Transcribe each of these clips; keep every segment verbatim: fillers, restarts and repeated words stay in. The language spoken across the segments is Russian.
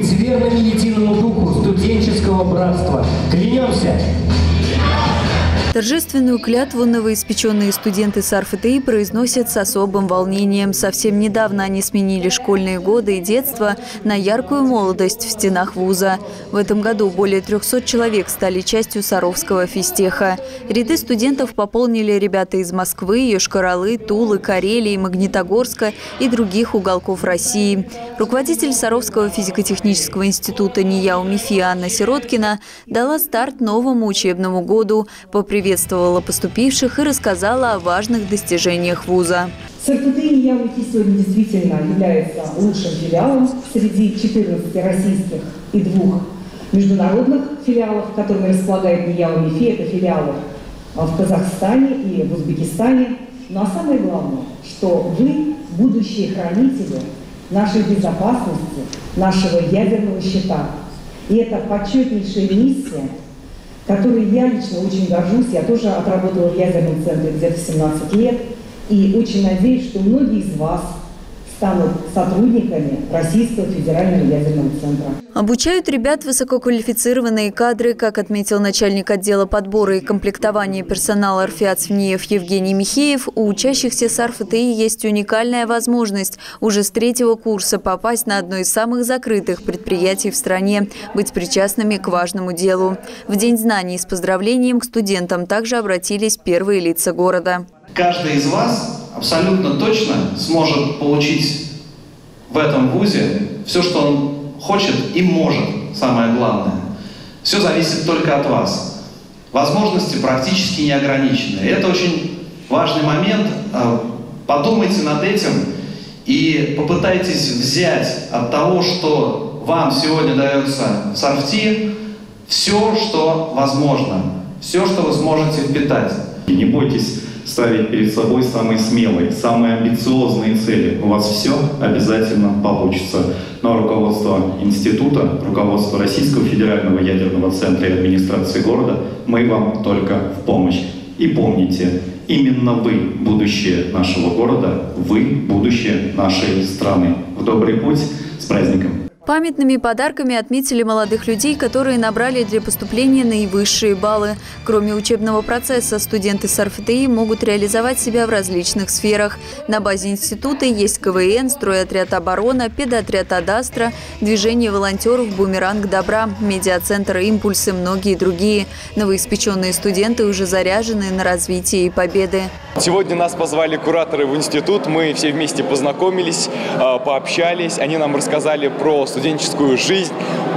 быть верными единому духу студенческого братства. Клянемся! Торжественную клятву новоиспеченные студенты СарФТИ произносят с особым волнением. Совсем недавно они сменили школьные годы и детство на яркую молодость в стенах вуза. В этом году более трёхсот человек стали частью Саровского физтеха. Ряды студентов пополнили ребята из Москвы, Йошкар-Олы, Тулы, Карелии, Магнитогорска и других уголков России. Руководитель Саровского физико-технического института НИЯУ МИФИ Анна Сироткина дала старт новому учебному году, поприветствовала приветствовала поступивших и рассказала о важных достижениях вуза. СарФТИ НИЯУ МИФИ сегодня действительно является лучшим филиалом среди четырнадцати российских и двух международных филиалов, которыми располагает НИЯУ МИФИ. Это филиалы в Казахстане и в Узбекистане. Ну а самое главное, что вы будущие хранители нашей безопасности, нашего ядерного щита. И это почетнейшая миссия, которой я лично очень горжусь. Я тоже отработала в ядерном центре где-то семнадцать лет. И очень надеюсь, что многие из вас станут сотрудниками Российского федерального ядерного центра. Обучают ребят высококвалифицированные кадры, как отметил начальник отдела подбора и комплектования персонала РФИАТ СВНИЕФ Евгений Михеев. У учащихся СарФТИ есть уникальная возможность уже с третьего курса попасть на одно из самых закрытых предприятий в стране, быть причастными к важному делу. В День знаний с поздравлением к студентам также обратились первые лица города. Каждый из вас абсолютно точно сможет получить в этом вузе все, что он хочет и может, самое главное. Все зависит только от вас. Возможности практически не ограничены. И это очень важный момент. Подумайте над этим и попытайтесь взять от того, что вам сегодня дается в СарФТИ, все, что возможно, все, что вы сможете впитать. И не бойтесь ставить перед собой самые смелые, самые амбициозные цели. У вас все обязательно получится. Но руководство института, руководство Российского федерального ядерного центра и администрации города, мы вам только в помощь. И помните, именно вы будущее нашего города, вы будущее нашей страны. В добрый путь, с праздником! Памятными подарками отметили молодых людей, которые набрали для поступления наивысшие баллы. Кроме учебного процесса, студенты СарФТИ могут реализовать себя в различных сферах. На базе института есть КВН, стройотряд «Оборона», педотряд «Адастра», движение волонтеров «Бумеранг добра», медиацентр «Импульс» и многие другие. Новоиспеченные студенты уже заряжены на развитие и победы. Сегодня нас позвали кураторы в институт, мы все вместе познакомились, пообщались. Они нам рассказали про студенческую жизнь,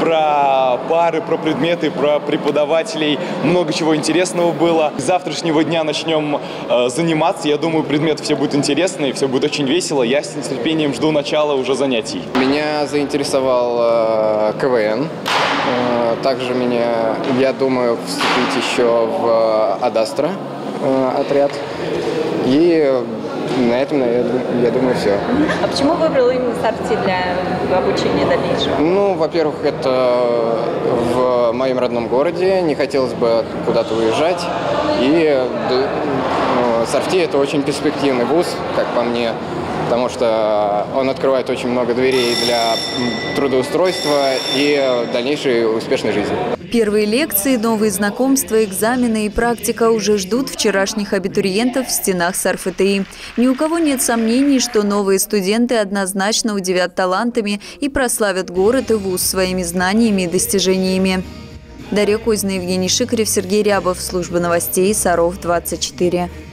про пары, про предметы, про преподавателей. Много чего интересного было. С завтрашнего дня начнем заниматься. Я думаю, предметы все будут интересные, все будет очень весело. Я с нетерпением жду начала уже занятий. Меня заинтересовал КВН. Также меня, я думаю, вступить еще в Адастра отряд. И на этом, я думаю, все. А почему выбрал именно СарФТИ для обучения дальнейшего? Ну, во-первых, это в моем родном городе, не хотелось бы куда-то уезжать. И ну, СарФТИ – это очень перспективный вуз, как по мне, потому что он открывает очень много дверей для трудоустройства и дальнейшей успешной жизни. Первые лекции, новые знакомства, экзамены и практика уже ждут вчерашних абитуриентов в стенах СарФТИ. Ни у кого нет сомнений, что новые студенты однозначно удивят талантами и прославят город и вуз своими знаниями и достижениями. Дарья Козина, Евгений Шикарев, Сергей Рябов. Служба новостей Саров двадцать четыре.